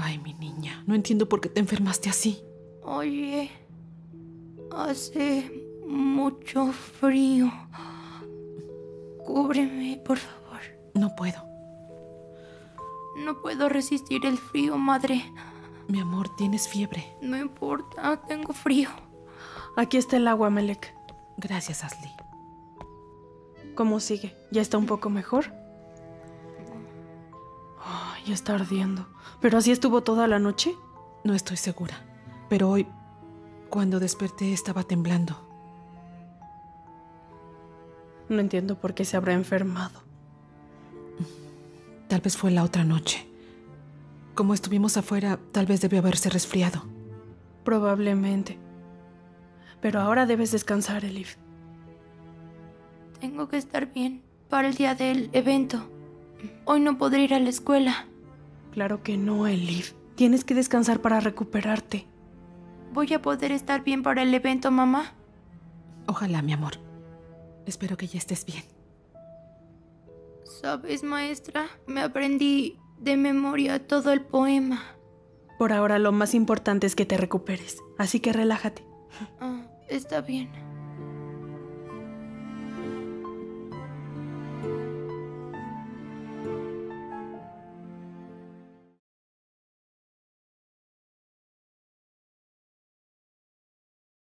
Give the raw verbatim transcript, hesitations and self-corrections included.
Ay, mi niña, no entiendo por qué te enfermaste así. Oye, hace mucho frío. Cúbreme, por favor. No puedo. No puedo resistir el frío, madre. Mi amor, tienes fiebre. No importa, tengo frío. Aquí está el agua, Melek. Gracias, Ashley. ¿Cómo sigue? ¿Ya está un poco mejor? Oh, ya está ardiendo. ¿Pero así estuvo toda la noche? No estoy segura, pero hoy, cuando desperté, estaba temblando. No entiendo por qué se habrá enfermado. Tal vez fue la otra noche. Como estuvimos afuera, tal vez debió haberse resfriado. Probablemente. Pero ahora debes descansar, Elif. Tengo que estar bien para el día del evento. Hoy no podré ir a la escuela. Claro que no, Elif. Tienes que descansar para recuperarte. ¿Voy a poder estar bien para el evento, mamá? Ojalá, mi amor. Espero que ya estés bien. ¿Sabes, maestra? Me aprendí de memoria todo el poema. Por ahora lo más importante es que te recuperes. Así que relájate. Ah, está bien.